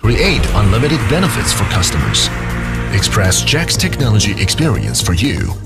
Create unlimited benefits for customers. Express Jack's technology experience for you.